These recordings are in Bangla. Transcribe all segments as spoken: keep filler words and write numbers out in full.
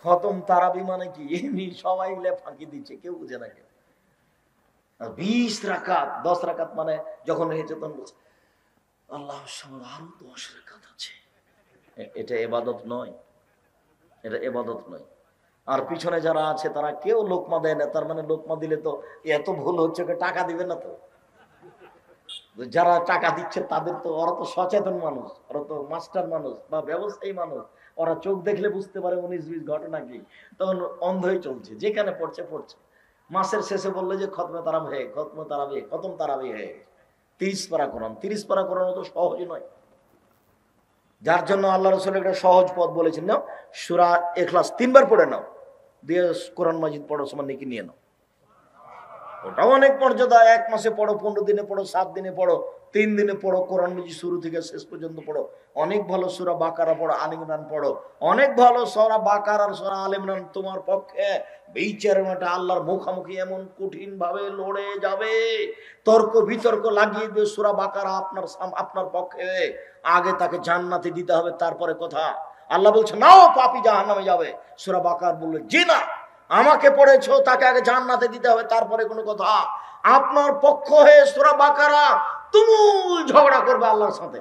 খতম তারাবি মানে কি? এমনি সবাই মিলে ফাঁকি দিচ্ছে, কেউ বুঝে না কেউ। বিশ রাকাত, দশ রাকাত মানে যখন হয়েছে তখন বলছে আল্লাহর সামনে আরো দশ রাকাত আছে। এটা ইবাদত নয়, এটা ইবাদত নয়। আর পিছনে যারা আছে তারা কেউ লোকমা দেয় না, তার মানে লোকমা দিলে তো এত ভুল হচ্ছে, টাকা দিবে না তো। যারা টাকা দিচ্ছে তাদের তো, ওরা তো সচেতন মানুষ, ওরা তো মাস্টার মানুষ বা ব্যবসায়ী মানুষ, ওরা চোখ দেখলে বুঝতে পারে উনিশ বিশ ঘটনা কি, তখন অন্ধই চলছে, যেখানে পড়ছে পড়ছে। মাসের শেষে বললে যে খতমে তারাবি হে, খতমে তারাবি, খতম তারাবি হে, তিরিশ পারা কোরআন, তিরিশ পারা কোরআন তো সহজই নয়। যার জন্য আল্লাহ রাসূল একটা সহজ পথ বলেছেন, নাও সূরা ইখলাস তিনবার পড়ে নাও, দিয়ে কোরআন মাজিদ পড়ো, সমান নেকি নিয়ে নাও। ওটাও অনেক মর্যাদা। এক মাসে পড়ো, পনেরো দিনে পড়ো, সাত দিনে পড়ো, তিন দিনে পড়ো, কোরআন মাজিদ শুরু থেকে শেষ পর্যন্ত পড়ো। অনেক ভালো সূরা বাকারা পড়ো, আলে ইমরান পড়ো, অনেক ভালো সূরা বাকারা আর সূরা আলে ইমরান তোমার পক্ষে বিচারের মাঠে আল্লাহর মুখোমুখি এমন কঠিন ভাবে লড়ে যাবে, তর্ক বিতর্ক লাগিয়ে দিয়ে সূরা বাকারা আপনার আপনার পক্ষে, আগে তাকে জান্নাতে দিতে হবে, তারপরে কথা। আল্লাহ বলছে নাও, পাপী জাহান্নামে যাবে। সূরা বাকারা বললে জি না, আমাকে পড়েছো, তাকে আগে জান্নাতে দিতে হবে, তারপরে কোনো কথা। আপনার পক্ষ হয়ে সূরা বাকারা তুমুল ঝগড়া করবে আল্লাহর সাথে,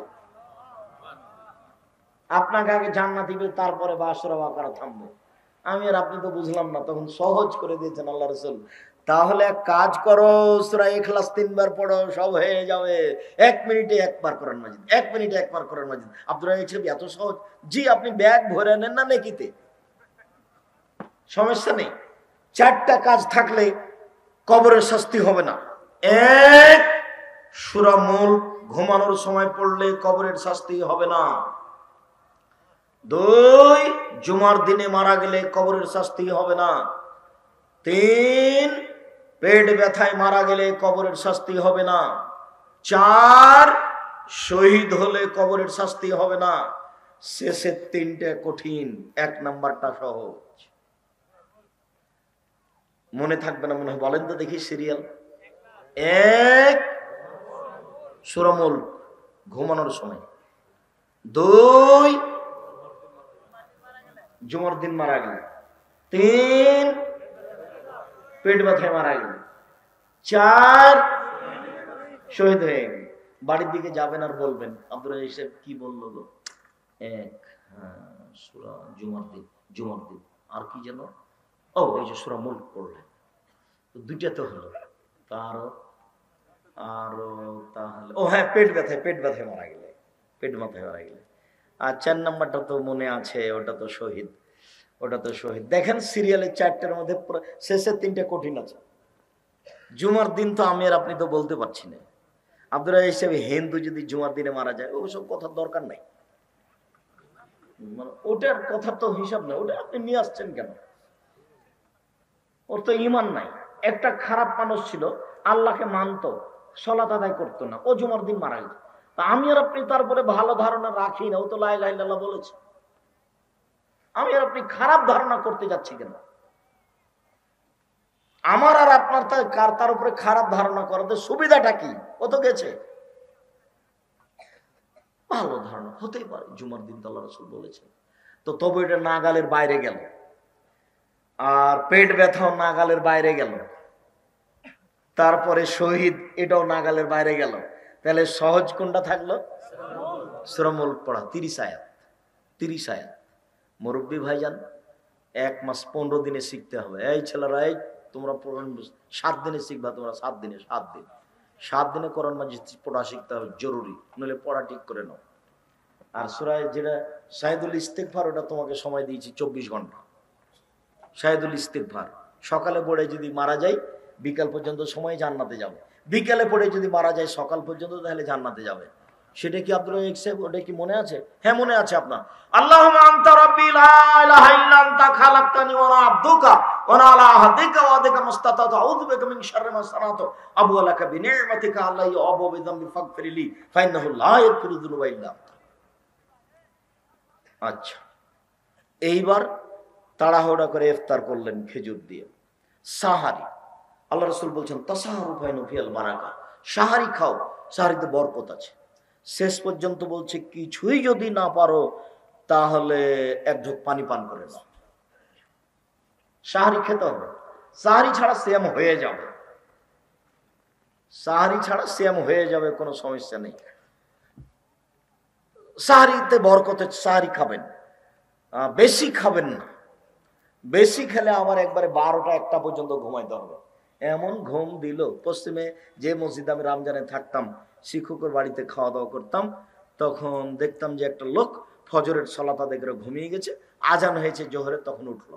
আপনাকে আগে জান্নাত দিবে, তারপরে বা সূরা বাকারা থামবে। আমি আর আপনি তো বুঝলাম না, তখন সহজ করে দিয়েছেন আল্লাহ রাসূল। তাহলে এক কাজ করো, সূরা ইখলাস তিনবার পড়ো, সব হয়ে যাবে। এক মিনিটে একবার কোরআন মাজিদ, এক মিনিটে একবার কোরআন মাজিদ। আব্দুর রাজ্জাক এত সহজ? জি, আপনি ব্যাগ ভরে নেন না নেকিতে, সমস্যা নেই। চারটা কাজ থাকলে কবরের শাস্তি হবে না। এক, সূরা মুলক ঘুমানোর সময় পড়লে কবরের শাস্তি হবে না। দুই, জুমার দিনে মারা গেলে কবরের শাস্তি হবে না। তিন, পেট ব্যথায় মারা গেলে কবরের শাস্তি হবে না। চার, শহীদ হলে কবরের শাস্তি হবে না। শেষের তিনটে কঠিন, এক নাম্বারটা সহজ। মনে থাকবে না মনে হয়? বলেন তো দেখি সিরিয়াল। এক, সূরা মুলক ঘুমানোর সময়। দুই, জুমার দিন মারা গেলে। তিন, পেট ব্যথায় মারা গেলে। চার, শহীদ হয়ে গেলে। বাড়ির দিকে যাবেন আর বলবেন আব্দুর রাজ্জাক কি বললো গো? এক, হ্যাঁ সূরা জুমার দিন, জুমার দিন। আর কি যেন? ও এই যে সূরা মুলক পড়লেন। দুইটা তো হলো, তারও আরো তাহলে ও হ্যাঁ, পেট ব্যথায়, পেট ব্যথায় মারা গেলে, পেট ব্যথায় মারা গেলে। আর চার নাম্বারটা তো মনে আছে, ওটা তো শহীদ, ওটা তো শহীদ। দেখেন সিরিয়ালের চারটার মধ্যে শেষের তিনটা কঠিন আছে। জুমার দিন তো আমি আর আপনি তো বলতে পারছি না। আব্দুর রাজ্জাক হিসেবে হিন্দু যদি জুমার দিনে মারা যায়, ওসব কথার দরকার নাই, মানে ওটার কথার তো হিসাব নাই। ওটা আপনি নিয়ে আসছেন কেন? ওর তো ঈমান নাই। একটা খারাপ মানুষ ছিল, আল্লাহকে মানত, সালাত আদায় করতো না, ও জুমার দিন মারা গেছে। তা আমি আর আপনি তারপরে ভালো ধারণা রাখি না, ও তো লা ইলাহা ইল্লাল্লাহ বলেছে। আমি আর আপনি খারাপ ধারণা করতে যাচ্ছি কেন? আমার আর আপনার কার তার উপরে খারাপ ধারণা করাতে সুবিধাটা কি? ও তো গেছে, ভালো ধারণা হতেই পারে, জুমার দিন তো আল্লাহ রাসূল বলেছেন। তো তবু এটা নাগালের বাইরে গেল, আর পেট ব্যথাও নাগালের বাইরে গেল, তারপরে শহীদ এটাও নাগালের বাইরে গেল। তাহলে সহজ কোনটা থাকলো? সূরা মুলক পড়া, তিরিশ আয়াত, তিরিশ আয়াত। মুরব্বী ভাইজান, এক মাস পনেরো দিনে শিখতে হবে। এই ছেলেরা, এই তোমরা সাত দিনে শিখবা, তোমরা সাত দিনে, সাত দিন সাত দিনে কোরআন মাজিদ পড়া শিখতে হবে, জরুরি, নইলে পড়া ঠিক করে নাও। আর সূরা যেটা শাহিদুল ইস্তিগফার, ওটা তোমাকে সময় দিয়েছি চব্বিশ ঘন্টা। শাহিদুল ইস্তিগফার সকালে পড়ে যদি মারা যায় বিকাল পর্যন্ত সময় জান্নাতে যাবে, বিকালে পড়ে যদি মারা যায় সকাল পর্যন্ত তাহলে জান্নাতে যাবে। সেটা কি আব্দুল রাজ্জাক, ওটা কি মনে আছে? হ্যাঁ মনে আছে আপনার। আল্লাহুম্মা আনতা রাব্বি লা ইলাহা ইল্লা আনতা খালাকতানি ওয়া আনা আবদুকা ওয়া আনা আলা আহদিকা ওয়া ওয়া'দিকা মাসতাতাতু আউযু বিকা মিন শাররি মা সানাতু আবু লাকা বিনি'মাতিকা আলাইহি ওয়া আবু বিযামবি ফাগফিরলি ফাইন্নাহু লা ইয়াগফিরু যুনুবা ইল্লা আনতা। আচ্ছা, এইবার তাড়াহুড়া করে ইফতার করলেন খেজুর দিয়ে। সাহারি, আল্লাহ রাসূল বলছেন তাসাহারু ফাইনা ফিল বারাকা, সাহারি খাও, সাহারিতে বরকত আছে। শেষ পর্যন্ত বলছে কিছুই যদি না পারো তাহলে এক ঢোক পানি পান করে নাও। সাহারি খেতে হবে, সাহারি ছাড়া সিয়াম হয়ে যাবে, সাহারি ছাড়া সিয়াম হয়ে যাবে, কোনো সমস্যা নেই। সাহারিতে বরকতে সাহারি খাবেন, বেশি খাবেন না, বেশি খেলে আমার একবারে বারোটা একটা পর্যন্ত ঘুমাইতে হবে। এমন ঘুম দিল, পশ্চিমে যে মসজিদে আমি রমজানে থাকতাম, শিক্ষকের বাড়িতে খাওয়া দাওয়া করতাম, তখন দেখতাম যে একটা লোক ফজরের সালাত আদায় করে ঘুমিয়ে গেছে, আজান হয়েছে জোহরের, তখন উঠলো,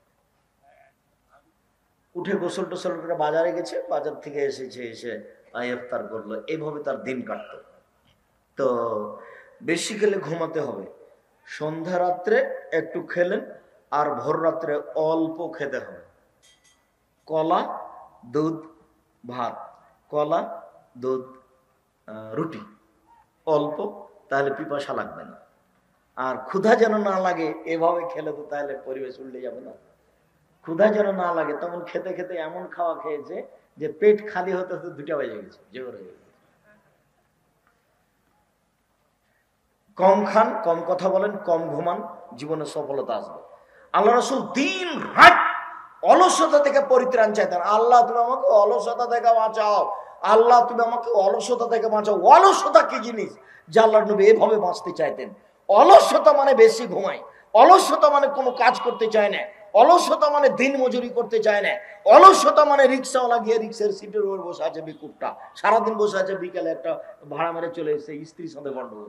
উঠে গোসল টোসল করে বাজারে গেছে, বাজার থেকে এসেছে, এসে ইফতার করলো, এইভাবে তার দিন কাটত। তো বেশি খেলে ঘুমাতে হবে, সন্ধ্যা রাত্রে একটু খেলেন, আর ভোর রাত্রে অল্প খেতে হবে, কলা দুধ ভাত, কলা দুধ রুটি অল্প, তাহলে পিপাসা লাগবে না। আর ক্ষুধা যেন না লাগে, এভাবে খেলে তো তাহলে পরিবেশ উল্টে যাবে না। ক্ষুধা যেন না লাগে, তখন খেতে খেতে এমন খাওয়া খেয়েছে যে পেট খালি হতে হতে দুটা বেজে গেছে, জোর হয়ে গেছে। কম খান, কম কথা বলেন, কম ঘুমান, জীবনে সফলতা আসবে। আল্লাহ রাসূল দিন রাত অলসতা থেকে পরিত্রাণ চাইতেন। আল্লাহ তুমি আমাকে অলসতা থেকে বাঁচাও, আল্লাহ তুমি আমাকে অলসতা থেকে বাঁচাও। অলসতা কি জিনিস যে আল্লাহর নবী এভাবে বাঁচতে চাইতেন? অলসতা মানে বেশি ঘুমাই, অলসতা মানে কোনো কাজ করতে চায় না, অলসতা মানে দিন মজুরি করতে চায় না, অলসতা মানে রিক্সাওয়ালা গিয়ে রিক্সার সিটের উপর বসে আছে, বিকুপটা সারাদিন বসে আছে, বিকেলে একটা ভাড়া মেরে চলে এসে স্ত্রীর সাথে গন্ডগোল।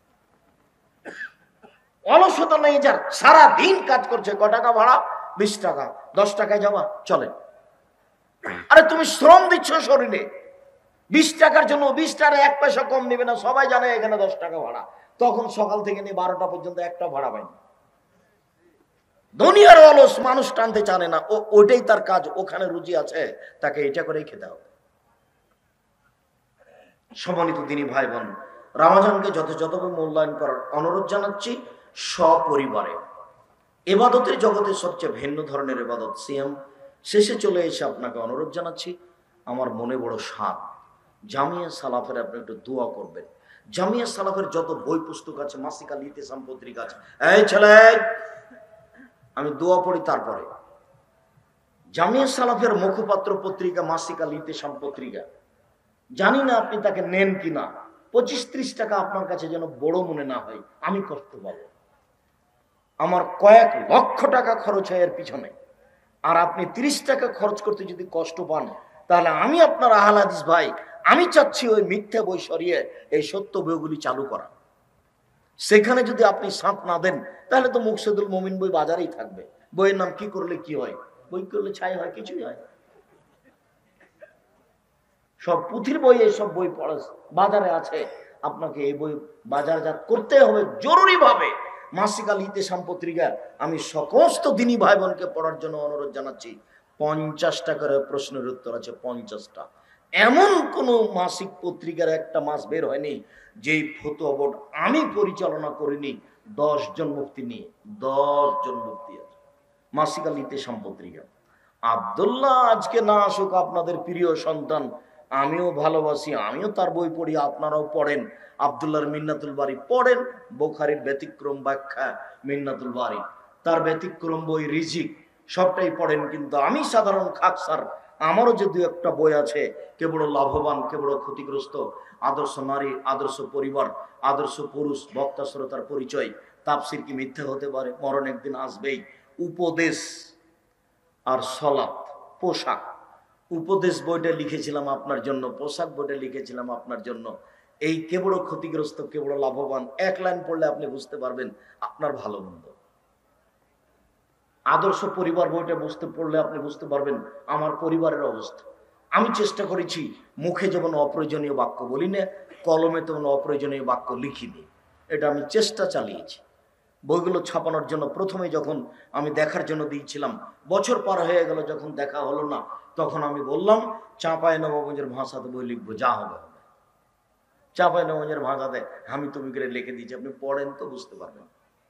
অলসতা নেই যার, সারা দিন কাজ করছে, ক টাকা ভাড়া? বিশ টাকা, দশ টাকায় যাওয়া চলে। আরে তুমি শ্রম দিচ্ছ শরীরে, বিশ টাকার জন্য বিশ টাকা এক পয়সা কম নেবে না, সবাই জানে এখানে দশ টাকা ভাড়া, তখন সকাল থেকে নিয়ে বারোটা পর্যন্ত একটা ভাড়া পায়নি। দুনিয়ার অলস মানুষ টানতে জানে না, ও ওইটাই তার কাজ, ওখানে রুচি আছে, তাকে এটা করেই খেতে হবে। সম্মানিত দিনী ভাই বোন, রমজানকে যথাযথভাবে মূল্যায়ন করার অনুরোধ জানাচ্ছি সপরিবারে। ইবাদতের জগতে সবচেয়ে ভিন্ন ধরনের ইবাদত সিয়াম। শেষে চলে এসে আপনাকে অনুরোধ জানাচ্ছি, আমার মনে বড় সাধ, জামিয়া সালাফের আপনি একটু দোয়া করবেন। জামিয়া সালাফের যত বই পুস্তক আছে, মাসিক আল ইতিসাম পত্রিকা আছে, এই ছেলে আমি দোয়া পড়ি তারপরে। জামিয়া সালাফের মুখপাত্র পত্রিকা মাসিক আল ইতিসাম পত্রিকা, জানি না আপনি তাকে নেন কিনা, পঁচিশ ত্রিশ টাকা আপনার কাছে যেন বড় মনে না হয়, আমি কষ্ট পাবো। আমার কয়েক লক্ষ টাকা খরচ হয় এর পিছনে, আর আপনি তিরিশ টাকা খরচ করতে যদি কষ্ট পান, তাহলে আমি আপনার আহলে হাদিস ভাই, আমি চাচ্ছি ওই মিথ্যা বই সরিয়ে এই সত্য বইগুলি চালু করা। সেখানে যদি আপনি সাথ না দেন, তাহলে তো মুকসেদুল মুমিন বই বাজারেই থাকবে। বইয়ের নাম কি করলে কি হয়? বই করলে ছাই হয়, কিছুই হয়। সব পুঁথির বই, এইসব বই পড়া বাজারে আছে, আপনাকে এই বই বাজারজাত করতে হবে জরুরি ভাবে। মাসিক আল ইতিসাম পত্রিকা আমি সমস্ত দিনী ভাই বোনকে পড়ার জন্য অনুরোধ জানাচ্ছি। পঞ্চাশটা করে প্রশ্নের উত্তর আছে, পঞ্চাশটা। এমন কোন মাসিক পত্রিকার একটা মাস বের হয়নি যেই ফতোয়া বোর্ড আমি পরিচালনা করিনি। দশ জন মুফতি নিয়ে, দশ জন মুফতি আছে মাসিক আল ইতিসাম পত্রিকা। আব্দুল্লাহ আজকে না আসুক, আপনাদের প্রিয় সন্তান, আমিও ভালোবাসি, আমিও তার বই পড়ি, আপনারাও পড়েন। আব্দুল্লাহর মিন্নাতুল বাড়ি পড়েন, বুখারীর ব্যতিক্রম ব্যাখ্যা মিন্নাতুল বাড়ি, তার ব্যতিক্রম বই রিজিক, সবটাই পড়েন। কিন্তু আমি সাধারণ খাকসার, আমারও যে দু একটা বই আছে, কে বড় লাভবান, কে বড় ক্ষতিগ্রস্ত, আদর্শ নারী, আদর্শ পরিবার, আদর্শ পুরুষ, বক্তা শ্রোতার পরিচয়, তাফসীর কি মিথ্যা হতে পারে, মরণ একদিন আসবেই, উপদেশ আর সলাত, পোশাক। উপদেশ বইটা লিখেছিলাম আপনার জন্য, পোশাক বইটা লিখেছিলাম আপনার জন্য। এই কে বড় ক্ষতিগ্রস্ত, কে বড় লাভবান, এক লাইন পড়লে আপনি বুঝতে পারবেন আপনার ভালো মন্দ। আদর্শ পরিবার বইটা বুঝতে পড়লে আপনি বুঝতে পারবেন আমার পরিবারের অবস্থা। আমি চেষ্টা করেছি, মুখে যেমন অপ্রয়োজনীয় বাক্য বলি না, কলমে তেমন অপ্রয়োজনীয় বাক্য লিখিনি, এটা আমি চেষ্টা চালিয়েছি। বইগুলো ছাপানোর জন্য প্রথমে যখন আমি দেখার জন্য দিয়েছিলাম, বছর পার হয়ে গেল, যখন দেখা হলো না, তখন আমি বললাম চাঁপাই নবাবগঞ্জের ভাষাতে বই লিখবো, যা হবে হবে। চাঁপাই নবাবগঞ্জের ভাষাতে আমি তুমি করে লিখে দিয়েছি, আপনি পড়েন তো বুঝতে পারবেন।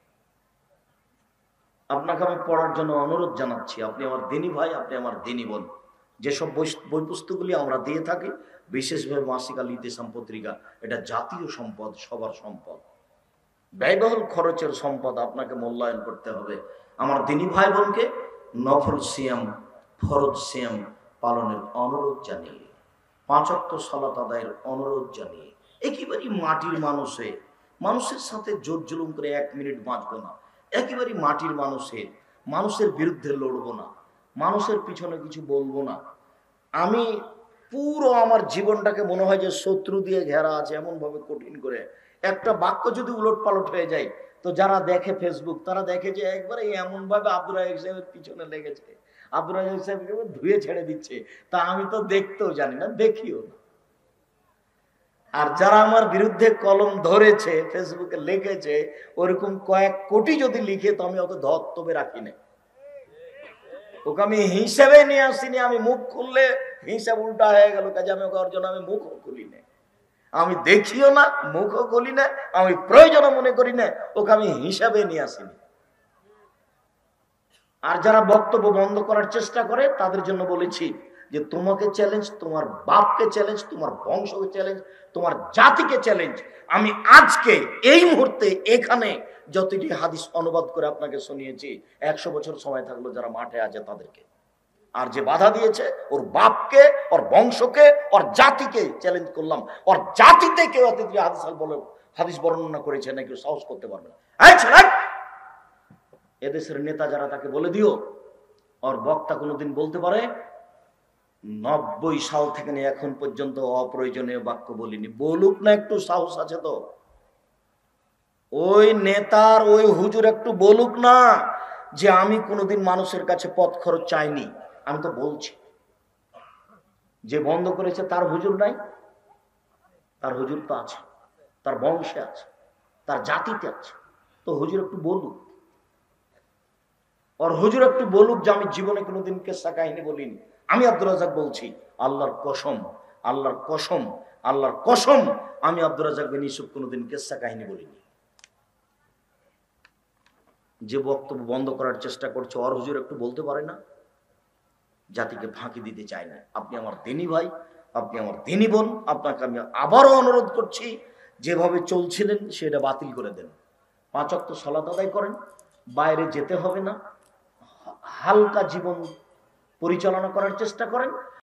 আপনাকে আমি পড়ার জন্য অনুরোধ জানাচ্ছি, আপনি আমার দিনী ভাই, আপনি আমার দিনী বোন। যেসব বই বই পুস্তকগুলি আমরা দিয়ে থাকি, বিশেষভাবে মাসিক আল ইতিসাম পত্রিকা, এটা জাতীয় সম্পদ, সবার সম্পদ, ব্যয়বহুল খরচের সম্পদ, আপনাকে মূল্যায়ন করতে হবে। আমার দিনী ভাই বোনকে নফল সিয়াম ফরজ সিয়াম পালনের অনুরোধ জানিয়ে, পাঁচ ওয়াক্ত সালাত আদায়ের অনুরোধ জানিয়ে, একেবারেই মাটির মানুষে মানুষের সাথে জোর জুলুম করে এক মিনিট বাঁচবো না, একেবারেই মাটির মানুষের মানুষের বিরুদ্ধে লড়বো না, মানুষের পিছনে কিছু বলবো না। আমি পুরো আমার জীবনটাকে মনে হয় যে শত্রু দিয়ে ঘেরা আছে, এমন ভাবে কঠিন করে একটা বাক্য যদি উলট পালট হয়ে যায় তো যারা দেখে ফেসবুক তারা দেখে যে একবারে এমন ভাবে আব্দুর রাজাক সাহেবের পিছনে লেগেছে, আব্দুর রাজাক সাহেবকে ধুয়ে ছেড়ে দিচ্ছে। তা আমি তো দেখতেও জানি না, দেখিও না। আর যারা আমার বিরুদ্ধে কলম ধরেছে ফেসবুকে লিখেছে ওরকম কয়েক কোটি যদি লিখে তো আমি ওকে ধর্তব্যে রাখি না, ওকে আমি হিসাবে নিয়ে আসিনি। আমি মুখ খুললে হিসাব উল্টা হয়ে গেল, কাজে আমি ওকে অর্জন আমি মুখও খুলি না, আমি দেখিও না, মুখও খুলি না, আমি প্রয়োজন মনে করি না, ওকে আমি হিসাবে নিয়ে আসিনি। আর যারা বক্তব্য বন্ধ করার চেষ্টা করে তাদের জন্য বলেছি যে তোমাকে চ্যালেঞ্জ, তোমার বাপকে চ্যালেঞ্জ, তোমার বংশকে চ্যালেঞ্জ, তোমার জাতিকে চ্যালেঞ্জ। আমি আজকে এই মুহূর্তে এখানে যতটি হাদিস অনুবাদ করে আপনাকে শুনিয়েছি, একশো বছর সময় থাকলো যারা মাঠে আছে তাদেরকে। আর যে বাধা দিয়েছে ওর বাপকে, ওর বংশকে, ওর জাতিকে চ্যালেঞ্জ করলাম। ওর জাতিতে কেউ অতিথি হাদিস বলে হাদিস বর্ণনা করেছে না, কেউ সাহস করতে পারবে না। এদেশের নেতা যারা তাকে বলে দিও ওর বক্তা কোনোদিন বলতে পারে নব্বই সাল থেকে নিয়ে এখন পর্যন্ত অপ্রয়োজনীয় বাক্য বলিনি, বলুক না, একটু সাহস আছে তো। ওই নেতার ওই হুজুর একটু বলুক না যে আমি কোনোদিন মানুষের কাছে পথ খরচ চাইনি। আমি তো বলছি যে বন্ধ করেছে তার হুজুর নাই, তার হুজুর তো আছে, তার বংশে আছে, তার জাতিতে আছে, তো হুজুর একটু বলুক। আর হুজুর একটু বলুক যে আমি জীবনে কোনোদিন কেসা কাহিনী বলিনি। আমি আব্দুর রাজাক বলছি, আল্লাহর কসম, আল্লাহর কসম, আল্লাহর কসম, আমি আব্দুর রাজাক বিন ইউসুফ কোনোদিন কেসা কাহিনী বলিনি। যে বক্তব্য বন্ধ করার চেষ্টা করছে ওর হুজুর একটু বলতে পারে না? জাতিকে ফাঁকি দিতে চায় না। আপনি আমার দিনী ভাই, আপনি আমার দিনী বোন, আপনাকে আমি আবারও অনুরোধ করছি যেভাবে চলছিলেন সেটা বাতিল করে দেন। পাঁচ ওয়াক্ত সালাত আদায় করেন, বাইরে যেতে হবে না, হালকা জীবন পরিচালনা করার চেষ্টা করেন।